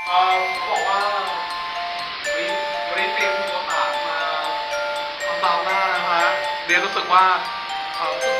เขาบอกว่าวันนี้เตรียมโทรศัพท์มาทำตามหน้านะคะเรียนรู้สึกว่า